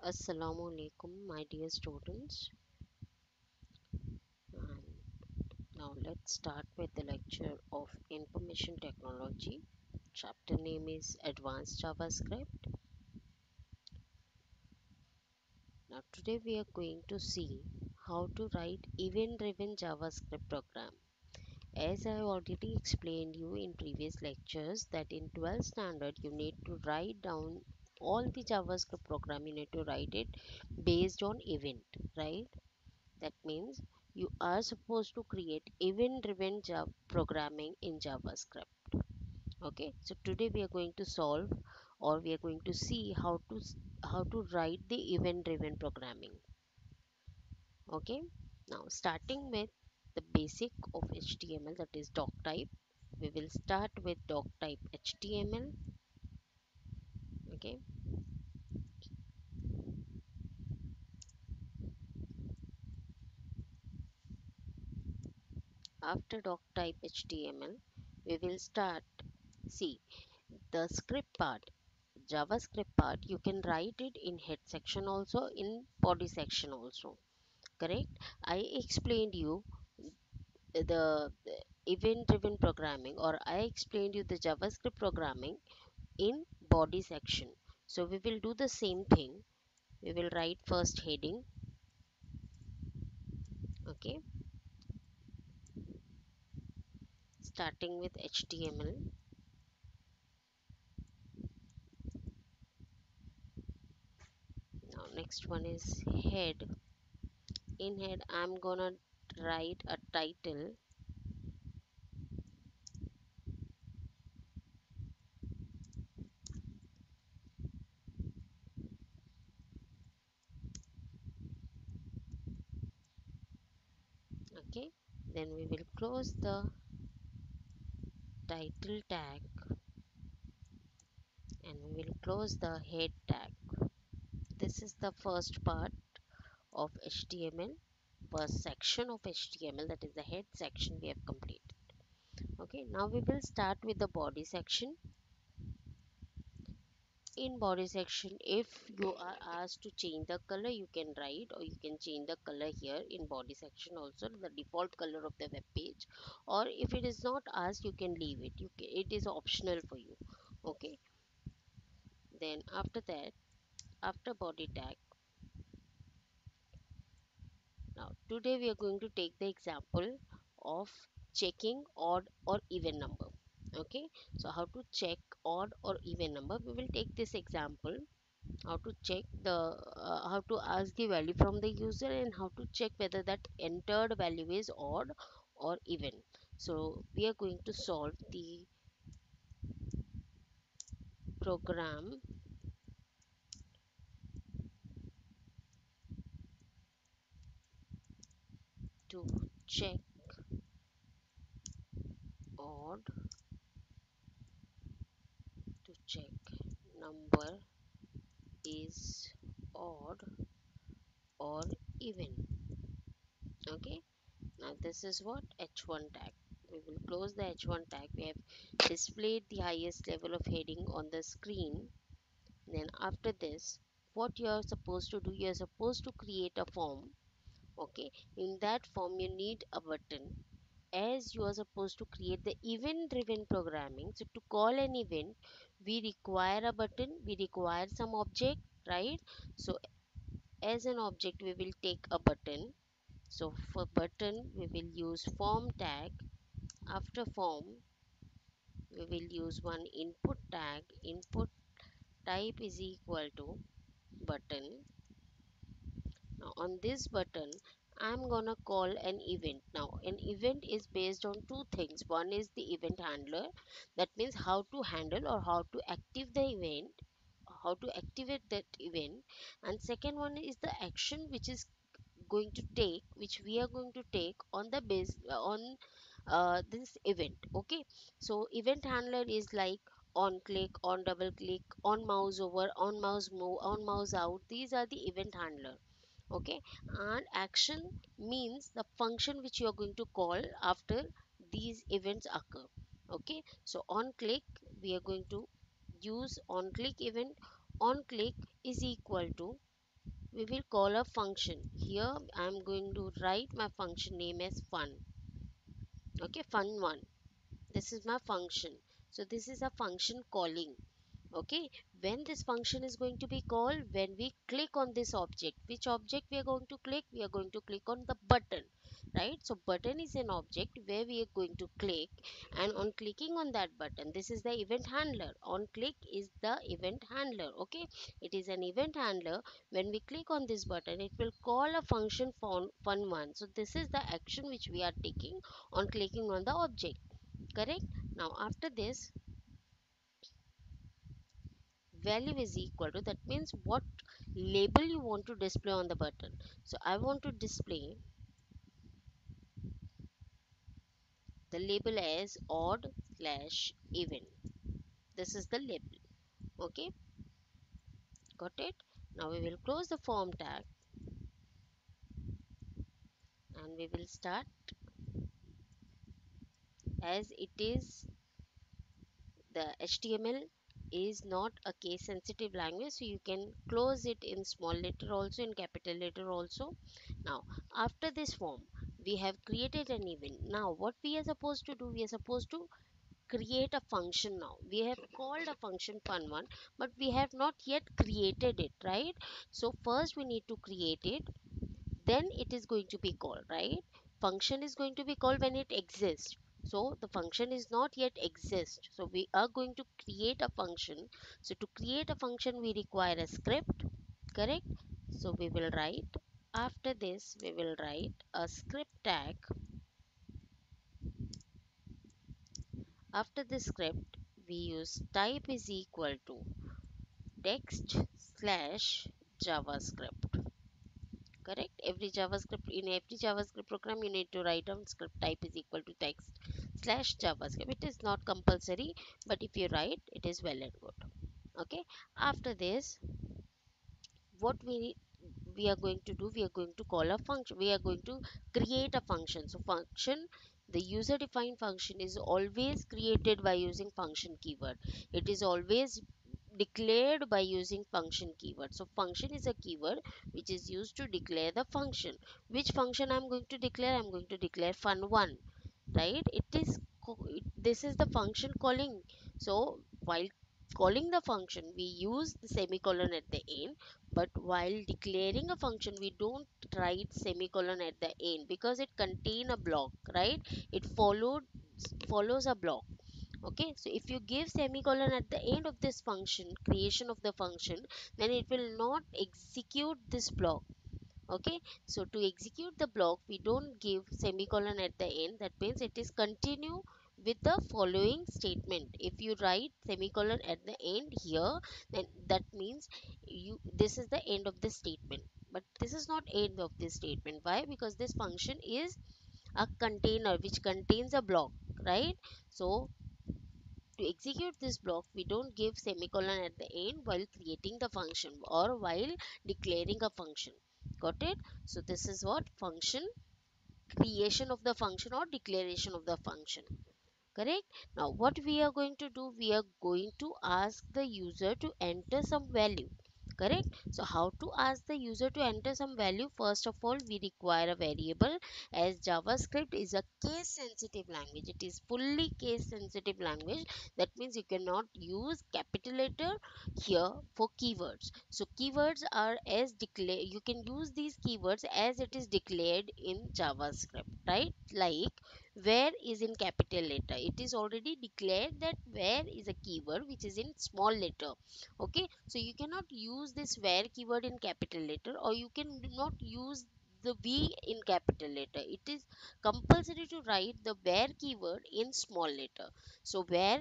Assalamu alaikum, my dear students. And now let's start with the lecture of Information Technology. Chapter name is Advanced JavaScript. Now today we are going to see how to write event-driven JavaScript program. As I already explained you in previous lectures that in 12th standard you need to write down all the JavaScript program. You need to write it based on event, right? That means you are supposed to create event-driven programming in JavaScript. Okay, so today we are going to solve or we are going to see how to write the event-driven programming. Okay, now starting with the basic of HTML, that is doc type. We will start with doc type HTML. Okay, after doc type HTML, we will start. See, the script part, JavaScript part, you can write it in head section also, in body section also. Correct? I explained you the event driven programming, or I explained you the JavaScript programming in body section. So we will do the same thing. We will write first heading. Okay, starting with HTML. Now next one is head. In head I'm gonna write a title. Okay, then we will close the title tag and we will close the head tag. This is the first part of HTML, first section of HTML, that is the head section we have completed. Okay, now we will start with the body section. In body section, if you are asked to change the color, you can write, or you can change the color here in body section also, the default color of the web page. Or if it is not asked, you can leave it. It is optional for you. Okay, then after that, after body tag, now today we are going to take the example of checking odd or even number. Okay, so how to check odd or even number, we will take this example. How to check the how to ask the value from the user, and how to check whether that entered value is odd or even. So we are going to solve the program to check odd, to check number is odd or even. Okay, now this is what h1 tag. We will close the h1 tag. We have displayed the highest level of heading on the screen. Then after this, what you are supposed to do, you are supposed to create a form. Okay, in that form you need a button, as you are supposed to create the event driven programming. So to call an event, we require a button, we require some object, right? So as an object we will take a button. So for button we will use form tag. After form we will use one input tag. Input type is equal to button. Now on this button I'm gonna call an event. Now an event is based on two things. One is the event handler, that means how to handle or how to active the event, how to activate that event. And second one is the action which is going to take, which we are going to take on the base on this event. Okay, so event handler is like on click, on double click, on mouse over, on mouse move, on mouse out. These are the event handler. Okay, and action means the function which you are going to call after these events occur. Okay, so on click we are going to use on click event. On click is equal to we will call a function. Here I am going to write my function name as fun. Okay, fun1. This is my function. So this is a function calling. Okay, when this function is going to be called, when we click on this object. Which object we are going to click? We are going to click on the button, right? So button is an object where we are going to click, and on clicking on that button, this is the event handler. On click is the event handler. Okay, it is an event handler. When we click on this button, it will call a function fun1. So this is the action which we are taking on clicking on the object. Correct. Now after this, value is equal to, that means what label you want to display on the button. So I want to display the label as odd slash even. This is the label. Okay, got it. Now we will close the form tag and we will start. As it is, the HTML is not a case sensitive language, so you can close it in small letter also, in capital letter also. Now after this form, we have created an event. Now what we are supposed to do, we are supposed to create a function. Now we have called a function fun1, but we have not yet created it, right? So first we need to create it, then it is going to be called, right? Function is going to be called when it exists. So the function is not yet exist, so we are going to create a function. So to create a function, we require a script. Correct. So we will write, after this we will write a script tag. After the script, we use type is equal to text slash javascript. Correct. Every javascript program, you need to write down script type is equal to text slash javascript. It is not compulsory, but if you write, it is well and good. Okay, after this, what we are going to do, we are going to call a function. We are going to create a function. So function, the user defined function, is always created by using function keyword. It is always declared by using function keyword. So function is a keyword which is used to declare the function. Which function I'm going to declare? I'm going to declare fun1, right? This is the function calling. So while calling the function, we use the semicolon at the end, but while declaring a function, we don't write semicolon at the end because it contain a block, right? It follows a block. Okay, so if you give semicolon at the end of this function, creation of the function, then it will not execute this block. Okay, so to execute the block, we don't give semicolon at the end. That means it is continue with the following statement. If you write semicolon at the end here, then that means this is the end of the statement. But this is not end of this statement. Why? Because this function is a container which contains a block, right? So to execute this block, we don't give semicolon at the end while creating the function or while declaring a function. Got it? So this is what function, creation of the function or declaration of the function. Correct. Now what we are going to do, we are going to ask the user to enter some value. Correct. So how to ask the user to enter some value? First of all, we require a variable. As JavaScript is a case sensitive language, it is fully case sensitive language. That means you cannot use capital letter here for keywords. So keywords are as declared, you can use these keywords as it is declared in JavaScript, right? Like where is in capital letter, it is already declared that where is a keyword which is in small letter. Okay, so you cannot use this where keyword in capital letter, or you can not use the v in capital letter. It is compulsory to write the where keyword in small letter. So where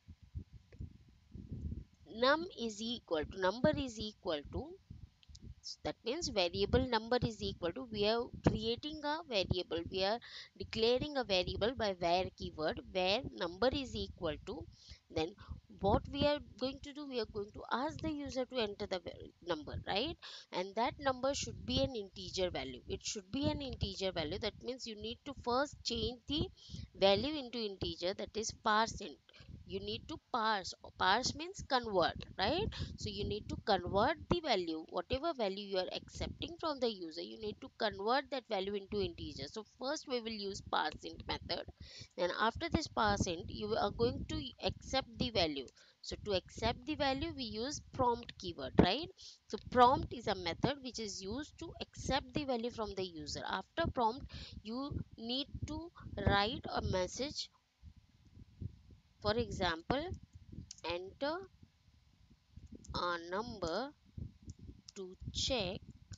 number is equal to, that means variable number is equal to, we are creating a variable, we are declaring a variable by where keyword, where number is equal to, then what we are going to do, we are going to ask the user to enter the number, right? And that number should be an integer value. It should be an integer value. That means you need to first change the value into integer, that is %. you need to parse means convert, right? So you need to convert the value, whatever value you are accepting from the user, you need to convert that value into integer. So first we will use parseInt method. Then after this parseInt, you are going to accept the value. So to accept the value, we use prompt keyword, right? So prompt is a method which is used to accept the value from the user. After prompt, you need to write a message. For example, enter a number to check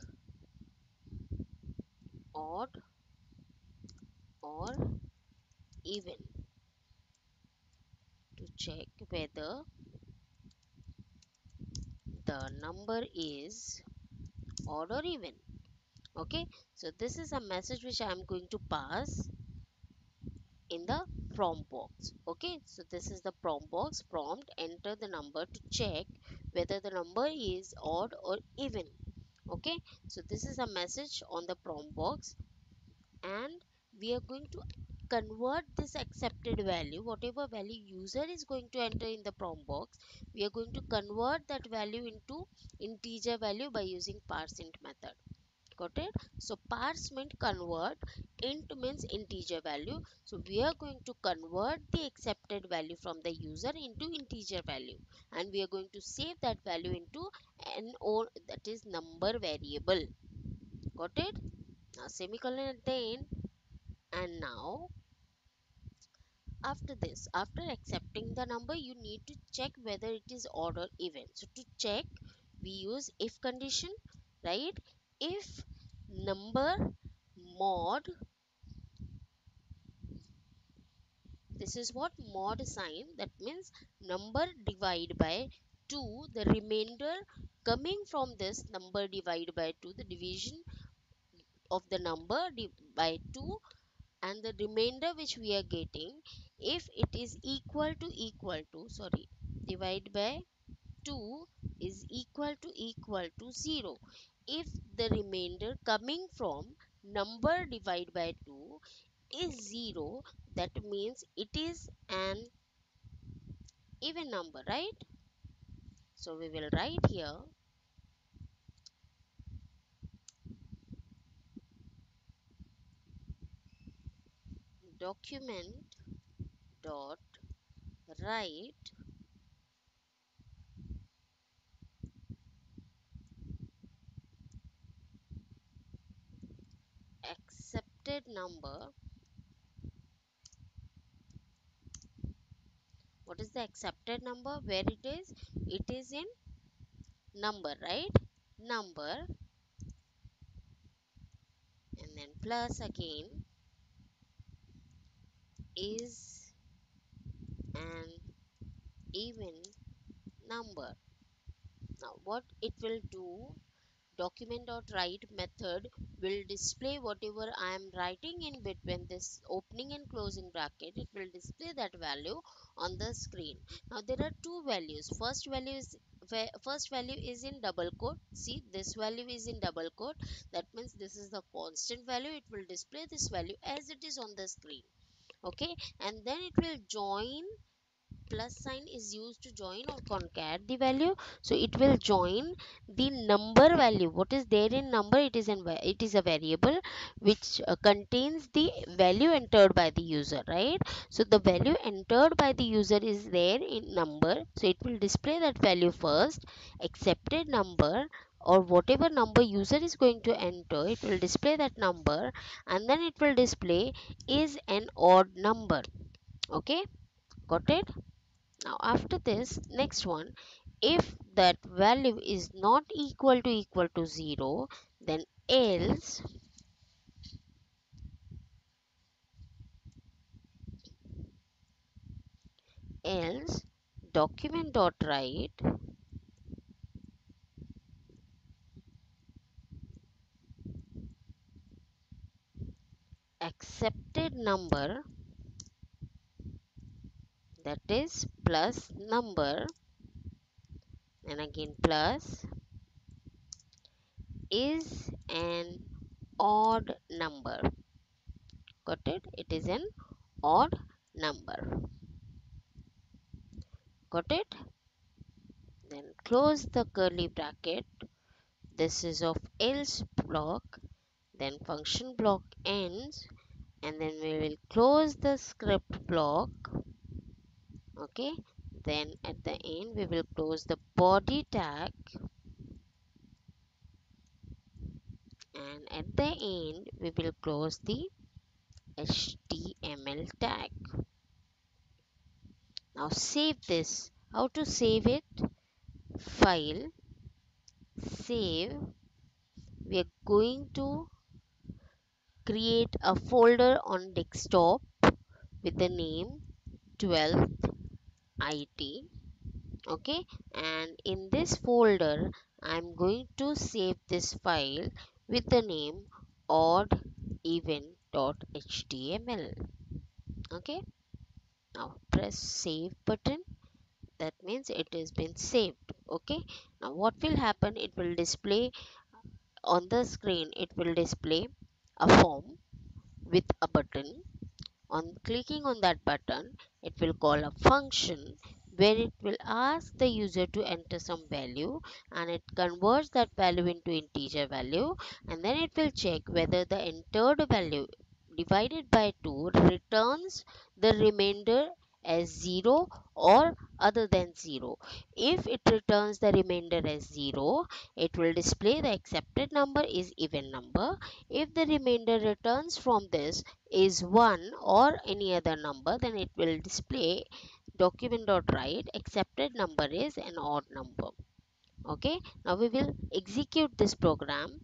odd or even, to check whether the number is odd or even. Okay, so this is a message which I am going to pass in the prompt box. Okay, so this is the prompt box. Prompt, enter the number to check whether the number is odd or even. Okay, so this is a message on the prompt box, and we are going to convert this accepted value, whatever value user is going to enter in the prompt box, we are going to convert that value into integer value by using parseInt method. Got it? So parse means convert, int means integer value. So we are going to convert the accepted value from the user into integer value, and we are going to save that value into an, or that is number variable. Got it? Now semicolon at the end. And now after this, after accepting the number, you need to check whether it is odd or even. So to check, we use if condition, right? If number mod, this is what mod sign, that means number divided by 2, the remainder coming from this number divided by 2, the division of the number by 2, and the remainder which we are getting, if it is equal to sorry, divide by 2 is equal to 0. If the remainder coming from number divided by 2 is 0, that means it is an even number, right? So we will write here document dot write accepted number. What is the accepted number? Where it is? It is in number, right? Number, and then plus again is an even number. Now what it will do, document.write method will display whatever I am writing in between this opening and closing bracket. It will display that value on the screen. Now there are two values. First value is in double quote. See, this value is in double quote. That means this is the constant value. It will display this value as it is on the screen. Okay, and then it will join, plus sign is used to join or concat the value. So it will join the number value, what is there in number, it is a variable which contains the value entered by the user, right? So the value entered by the user is there in number, so it will display that value first. Accepted number, or whatever number user is going to enter, it will display that number, and then it will display is an odd number. Okay, got it? Now after this, next one, if that value is not equal to 0, then else document dot write accepted number, that is plus number, and again plus is an odd number. Got it? It is an odd number. Got it? Then close the curly bracket. This is of else block. Then function block ends, and then we will close the script block. Okay, then at the end we will close the body tag, and at the end we will close the HTML tag. Now save this. How to save it? File, save. We are going to create a folder on desktop with the name 12th IT. Okay, and in this folder I'm going to save this file with the name oddEven.html. Okay, now press save button. That means it has been saved. Okay, now what will happen, it will display on the screen, it will display a form with a button. On clicking on that button, it will call a function where it will ask the user to enter some value, and it converts that value into integer value, and then it will check whether the entered value divided by 2 returns the remainder as 0 or other than 0. If it returns the remainder as 0, it will display the accepted number is even number. If the remainder returns from this is 1 or any other number, then it will display document.write accepted number is an odd number. Okay, now we will execute this program.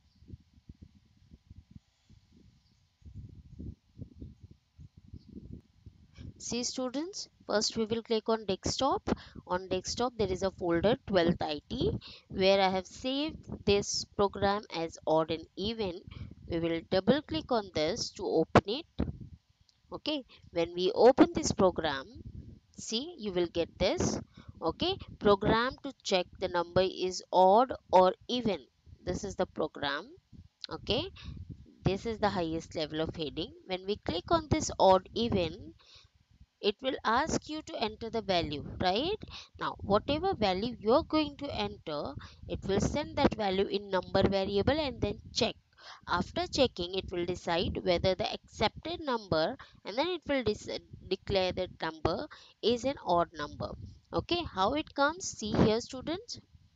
See students, first we will click on desktop. On desktop there is a folder 12th IT where I have saved this program as odd and even. We will double click on this to open it. Okay, when we open this program, see, you will get this. Okay, program to check the number is odd or even. This is the program. Okay, this is the highest level of heading. When we click on this odd even, it will ask you to enter the value, right? Now whatever value you are going to enter, it will send that value in number variable and then check. After checking, it will decide whether the accepted number, and then it will declare that number is an odd number. Okay, how it comes, see here students,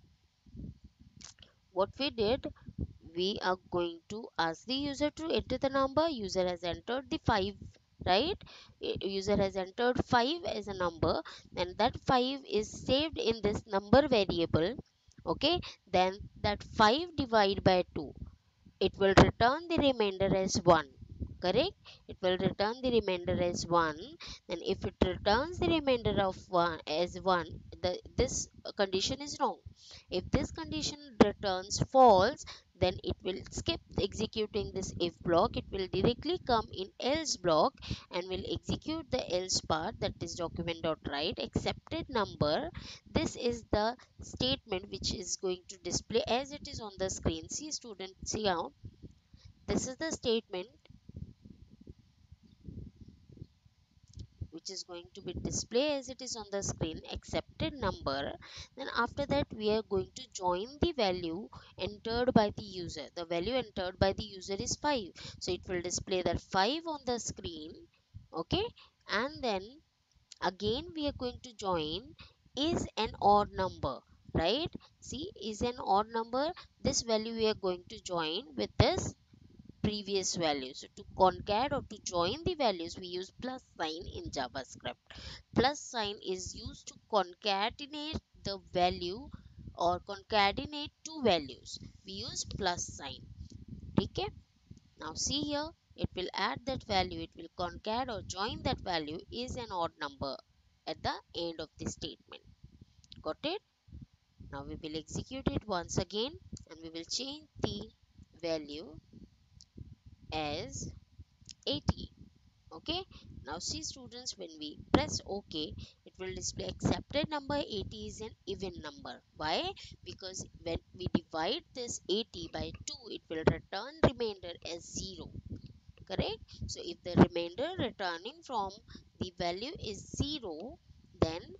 what we did, we are going to ask the user to enter the number. User has entered the 5, right? User has entered 5 as a number, and that 5 is saved in this number variable. Okay, then that 5 divided by 2, it will return the remainder as 1. Correct, it will return the remainder as 1. Then if it returns the remainder of 1 as 1, this condition is wrong. If this condition returns false, then it will skip executing this if block. It will directly come in else block and will execute the else part, that is document.write accepted number. This is the statement which is going to display as it is on the screen. See student, see how this is the statement which is going to be displayed as it is on the screen, accepted number. Then after that we are going to join the value entered by the user. The value entered by the user is 5, so it will display that 5 on the screen. Okay, and then again we are going to join is an odd number, right? See, is an odd number, this value we are going to join with this previous value. So to concat or to join the values, we use plus sign in JavaScript. Plus sign is used to concatenate the value or concatenate two values. We use plus sign. Okay. Now see here, it will add that value. It will concat or join that value is an odd number at the end of the statement. Got it? Now we will execute it once again, and we will change the value as 80. Okay, now see students, when we press ok, it will display accepted number 80 is an even number. Why? Because when we divide this 80 by 2, it will return remainder as 0. Correct, so if the remainder returning from the value is 0, then it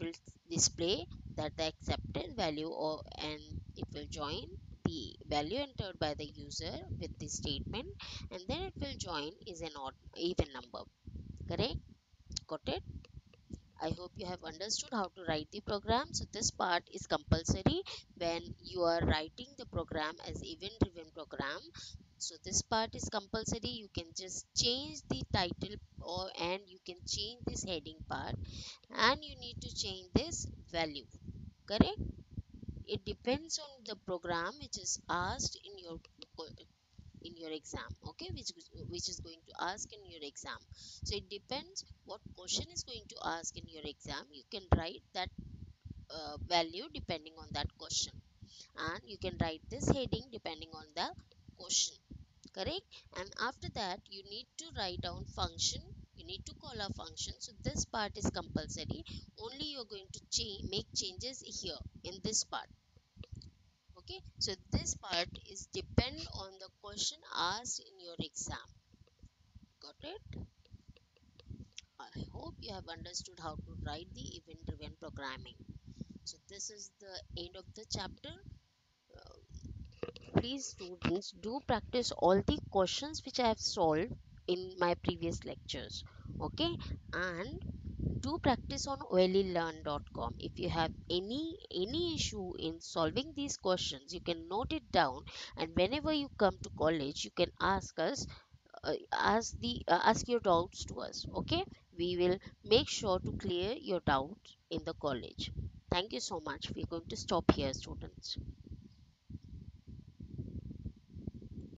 will display that the accepted value or and it will join the value entered by the user with the statement, and then it will join is an odd even number. Correct? Got it? I hope you have understood how to write the program. So this part is compulsory when you are writing the program as event driven program. So this part is compulsory. You can just change the title or and you can change this heading part, and you need to change this value. Correct? It depends on the program which is asked in your exam, okay, which is going to ask in your exam. So it depends what question is going to ask in your exam. You can write that value depending on that question, and you can write this heading depending on the question. Correct? And after that you need to write down function. You need to call a function. So this part is compulsory. Only you're going to make changes here in this part. Okay, so this part is depend on the question asked in your exam. Got it? I hope you have understood how to write the event driven programming. So this is the end of the chapter. Uh, Please students do practice all the questions which I have solved in my previous lectures. Okay, and do practice on OLElearn.com. If you have any issue in solving these questions, you can note it down, and whenever you come to college, you can ask us, ask your doubts to us. Okay, we will make sure to clear your doubts in the college. Thank you so much. We're going to stop here, students.